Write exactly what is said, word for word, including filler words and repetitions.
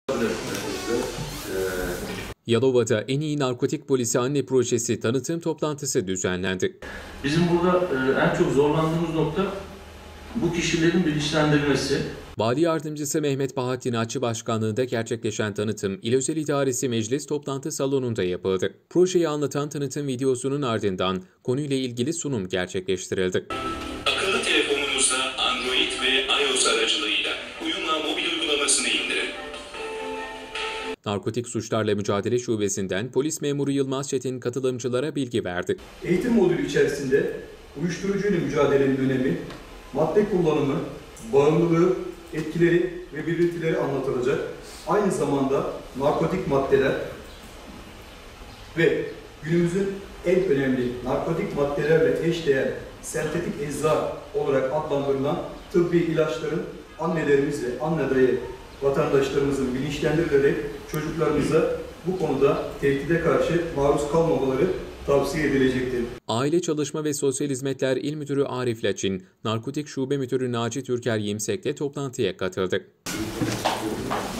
Yalova'da En İyi Narkotik Polisi Anne Projesi tanıtım toplantısı düzenlendi. Bizim burada en çok zorlandığımız nokta bu kişilerin bilinçlendirilmesi. Vali Yardımcısı Mehmet Bahattin Açı Başkanlığı'nda gerçekleşen tanıtım İl Özel İdaresi Meclis Toplantı Salonu'nda yapıldı. Projeyi anlatan tanıtım videosunun ardından konuyla ilgili sunum gerçekleştirildi. Akıllı telefonunuzda Android ve iOS aracılığıyla Uyumla mobil uygulamasını indirin. Narkotik Suçlarla Mücadele Şubesi'nden polis memuru Yılmaz Çetin katılımcılara bilgi verdi. Eğitim modülü içerisinde uyuşturucuyla mücadelenin önemi, madde kullanımı, bağımlılığı, etkileri ve belirtileri anlatılacak. Aynı zamanda narkotik maddeler ve günümüzün en önemli narkotik maddelerle eşdeğer sentetik ecza olarak adlandırılan tıbbi ilaçların annelerimiz ve anne dayı vatandaşlarımızın bilinçlendirilerek çocuklarımıza bu konuda tehdide karşı maruz kalmamaları tavsiye edilecektir. Aile Çalışma ve Sosyal Hizmetler İl Müdürü Arif Laçin, Narkotik Şube Müdürü Naci Türker Yimsek de toplantıya katıldı.